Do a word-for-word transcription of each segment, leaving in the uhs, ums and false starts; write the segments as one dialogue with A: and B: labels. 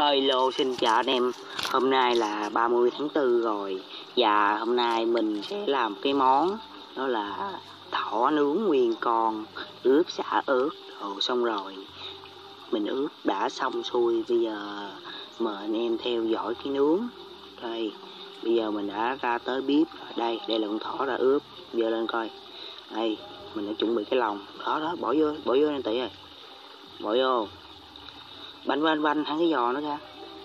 A: Hello, xin chào anh em. Hôm nay là ba mươi tháng tư rồi. Và hôm nay mình sẽ làm cái món đó là thỏ nướng nguyên con, ướp sả ớt. Rồi xong rồi mình ướp đã xong xuôi. Bây giờ mời anh em theo dõi cái nướng. Đây, bây giờ mình đã ra tới bếp. Đây, đây là con thỏ đã ướp. Giờ lên coi. Đây, mình đã chuẩn bị cái lòng. Đó đó, bỏ vô, bỏ vô anh Tỷ ơi. Bỏ vô. Banh banh banh hai cái giò nó ra.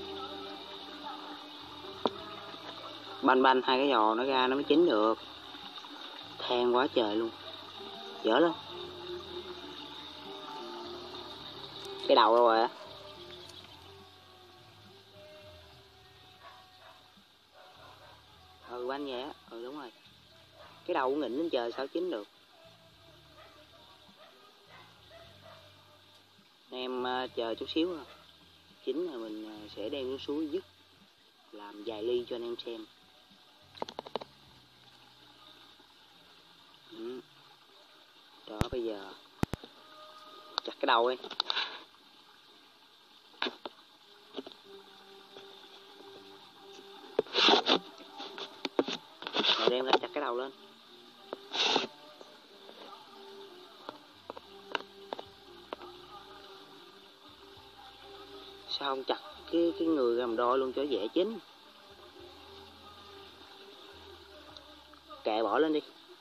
A: Banh banh hai cái giò nó ra nó mới chín được. Than quá trời luôn. Dở lên. Cái đầu đâu rồi á? Ừ banh vậy á. Ừ đúng rồi. Cái đầu của nghỉnh lên trời sao chín được. Em uh, chờ chút xíu rồi. Chín rồi mình uh, sẽ đem xuống suối dứt. Làm vài ly cho anh em xem. Ừ. Đó bây giờ chặt cái đầu đi. Rồi đem ra chặt cái đầu lên. Sao không chặt cái cái người làm đôi luôn cho dễ chín. Kệ bỏ lên đi.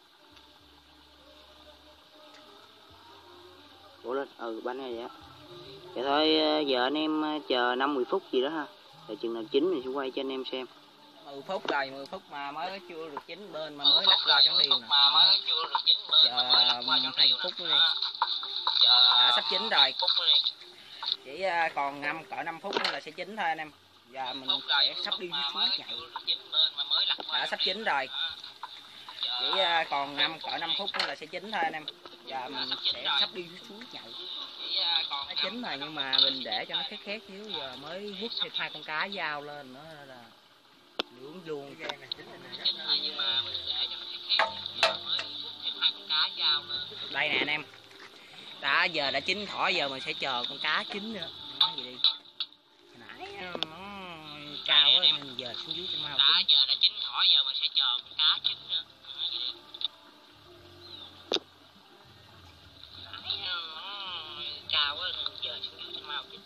A: Bỏ lên. Ừ bánh này vậy á. Vậy thôi giờ anh em chờ năm mười phút gì đó ha. Rồi chừng nào chín mình sẽ quay cho anh em xem.
B: mười phút rồi, mười phút mà mới chưa được chín bên mà mới lật ra trắng điền nè. Chờ hai phút nữa đi. Đã sắp chín rồi. Chỉ còn ngâm cỡ năm phút nữa là sẽ chín thôi anh em. Giờ mình sẽ sắp đi xuống nhậu. Đã sắp chín rồi. Chỉ còn ngâm cỡ năm phút nữa là sẽ chín thôi anh em. Giờ mình sẽ sắp đi xuống nhậu. Nó chín rồi nhưng mà mình để cho nó khét khét xíu, giờ mới hút thêm hai con cá dao lên nữa là nướng luôn. Đây nè anh em. Đã giờ đã chín thỏ, giờ mình sẽ chờ con cá chín nữa. Đó, vậy đi. Nãy nó cao quá nên giờ xuống dưới cho mau. Đã giờ đã chín thỏ, giờ mình sẽ chờ con cá chín nữa. Cao quá nên giờ xuống dưới cho mau chín.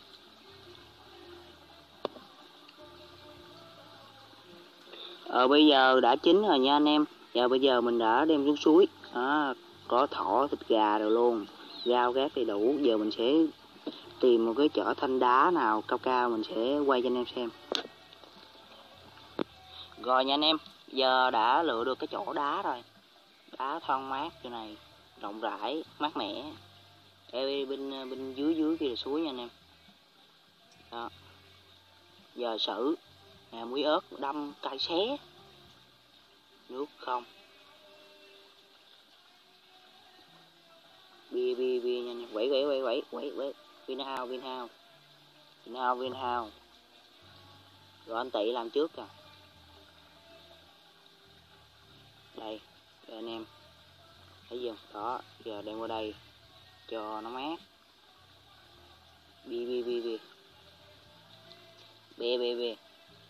A: Ờ bây giờ đã chín rồi nha anh em. Giờ bây giờ mình đã đem xuống suối. Đó, có thỏ, thịt gà rồi luôn. Rau gác đầy đủ. Giờ mình sẽ tìm một cái chỏ thanh đá nào cao cao mình sẽ quay cho anh em xem. Rồi nha anh em. Giờ đã lựa được cái chỗ đá rồi. Đá thoáng mát chỗ này. Rộng rãi, mát mẻ. Ê, bên bên dưới dưới kia là suối nha anh em. Đó. Giờ xử nè, muối ớt đâm cay xé. Nước không. Bia bia bia nha. Quẩy quẩy quẩy quẩy quẩy quẩy. Vinhouse Vinhouse. Vinhouse Vinhouse. Rồi anh Tị làm trước kìa. Đây, đây anh em. Thấy chưa? Đó, giờ đem qua đây cho nó mát. Bia bia bia bia. Bia bia bia.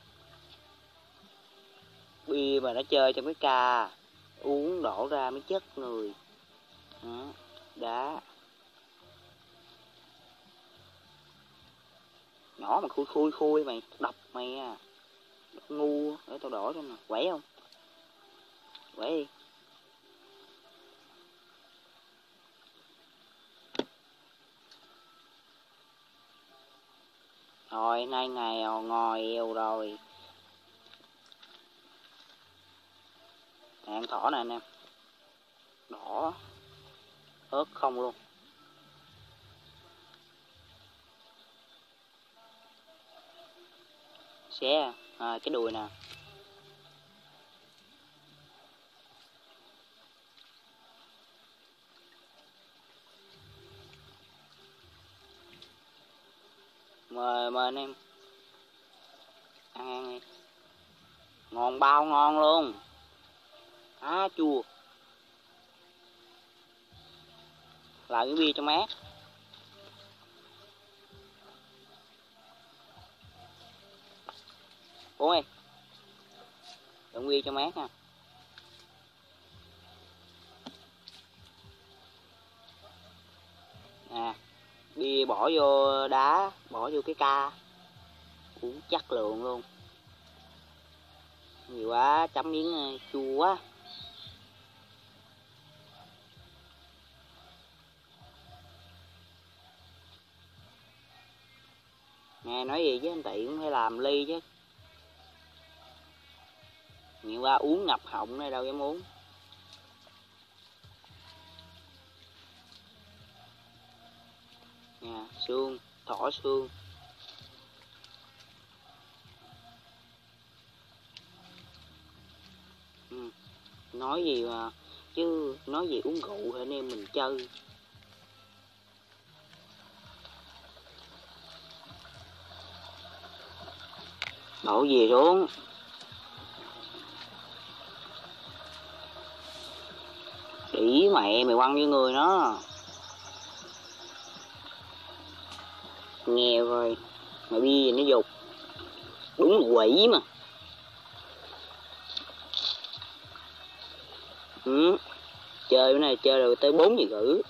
A: Bia mà nó chơi trong cái ca, uống đổ ra mới chất người. Đó, đá. Nhỏ mà khui khui khui mày, đập mày à. Đập ngu, để tao đổ cho mày, quẩy không? Quẩy đi. Rồi, nay ngày ngồi yêu rồi. Ăn thỏ nè anh em. Đỏ. Ớt không luôn. Xé à, cái đùi nè. Mời mời anh em. Ăn ăn đi. Ngon bao ngon luôn. Á chua. Lại cái bia cho mát. Ôi, đừng quy cho mát nha. Nè, đi bỏ vô đá, bỏ vô cái ca, uống chắc lượng luôn. Nhiều quá, chấm miếng chua quá. Nghe nói gì chứ anh Tiện phải làm ly chứ. Nhiều quá uống ngập họng này đâu dám uống. Nè, xương, thỏ xương. Ừ. Nói gì mà chứ nói gì uống rượu thì anh em mình chơi. Đổ gì xuống. Đĩ mẹ mày quăng với người nó. Nghèo rồi. Mày bi gì nó dục. Đúng quỷ mà. Ừ. Chơi bữa này chơi rồi tới bốn giờ rưỡi.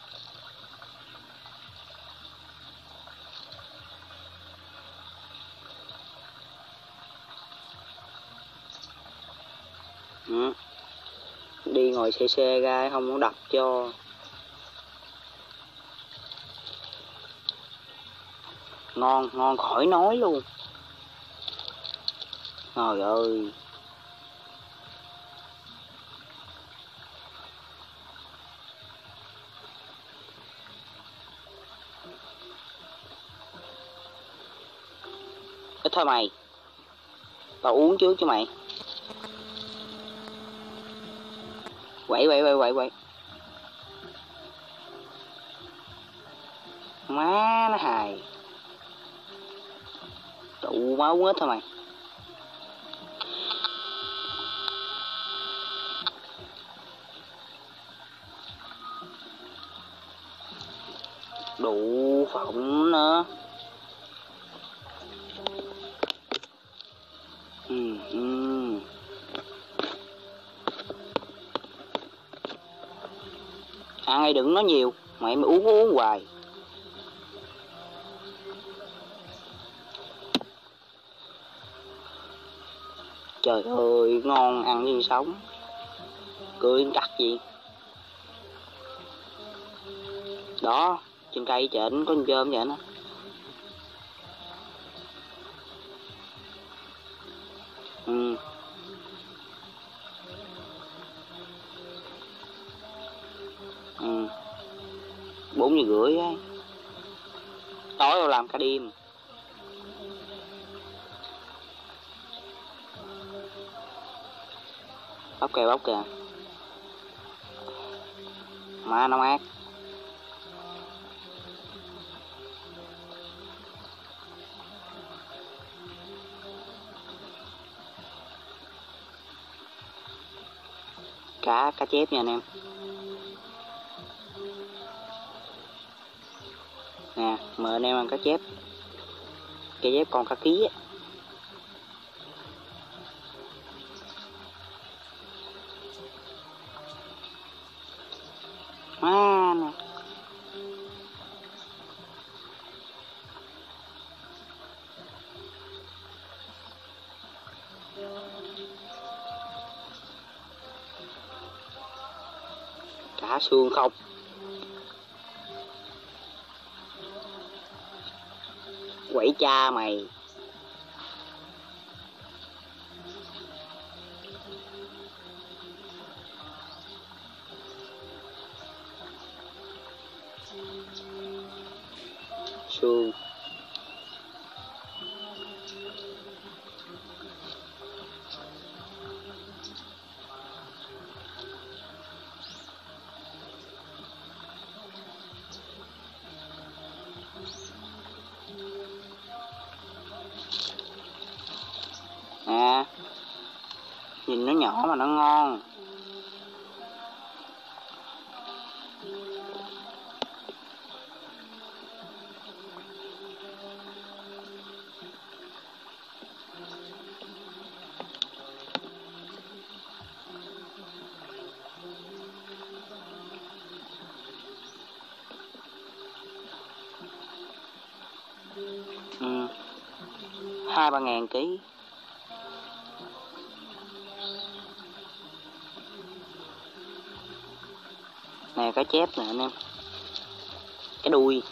A: Ừ. Đi ngồi xe xe ra không có đập cho. Ngon, ngon khỏi nói luôn. Trời ơi. Ít thôi mày. Tao uống trước cho mày. Quậy quậy quậy quậy quậy. Má nó hài. Tụ máu uống ít thôi mày. Đụ phộng nữa. Ừ, ừ. Ăn ai đừng nói nhiều. Mày mới uống uống hoài. Trời ơi ngon ăn như sống. Cười cắt gì. Đó trên cây trển có con chôm vậy đó. Ừ. Ừ. Bốn giờ rưỡi ấy. Tối rồi làm cả đêm. Bóc kìa bóc kìa. Má nó mát. Cá, cá chép nha anh em. Nè, mời anh em ăn cá chép. Cá chép con cá ký á. Má nè. Cá xương không. Quẩy cha mày. Xương. Nè. Nhìn nó nhỏ mà nó ngon. hai ba ngàn ký. Nè cá chép nè anh em, cái đuôi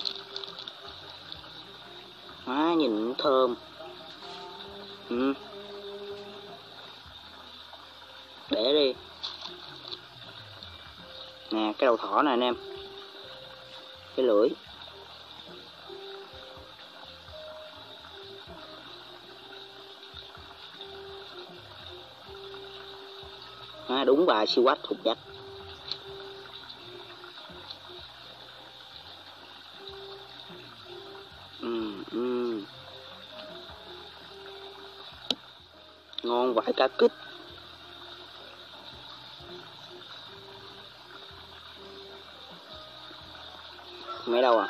A: má nhìn cũng thơm. Ừ. Để đi. Nè cái đầu thỏ nè anh em, cái lưỡi. À, đúng bà siêu quách thục dắt. Ừ, ừ. Ngon vãi cả kích. Mẹ đâu à?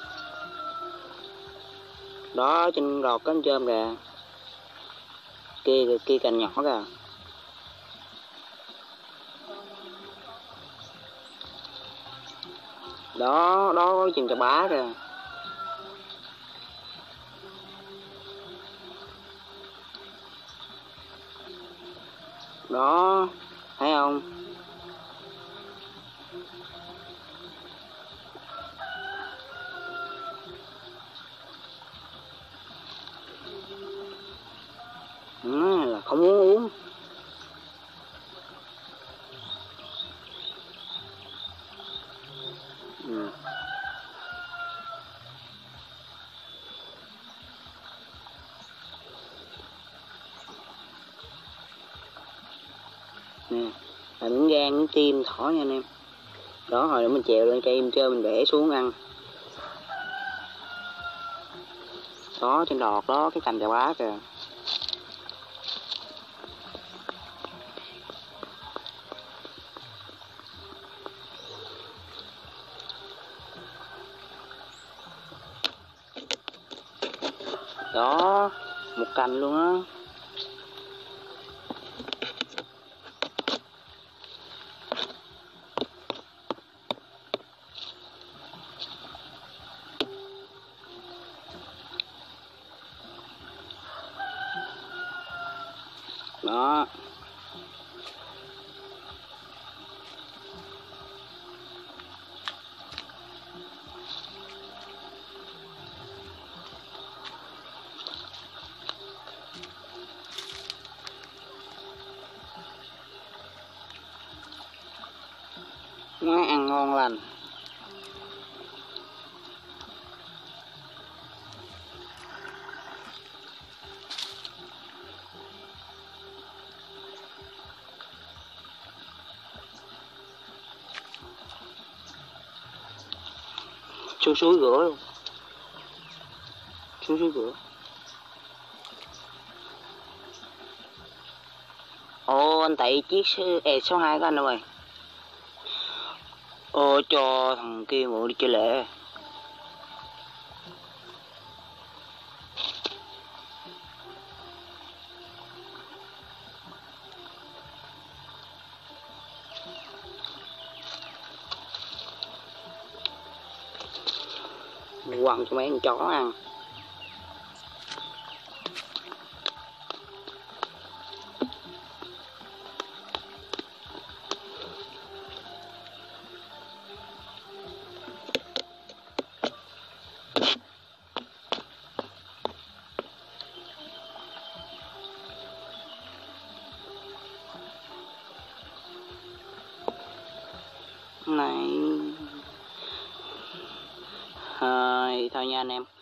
A: Đó trên đọt cánh chôm kìa. Kia kia cành nhỏ kìa. Đó, đó có chừng chà bá kìa. Đó, thấy không? Nó là không muốn uống. Ừ. Nè, là miếng gan, miếng tim thỏ nha anh em. Đó, hồi nữa mình chèo lên cây im chơi mình bẻ xuống ăn. Đó, trên đọt đó, cái cành chà bá kìa. Đó, một cành luôn á. Đó. Má ăn ngon lành. Xuống suối rửa luôn. Xuống suối rửa. Ồ anh Tị chiếc e số hai của anh đâu rồi. Ô cho thằng kia ngủ đi chơi lệ. Quăng cho mấy con chó ăn. Này. Thôi, thôi nha anh em.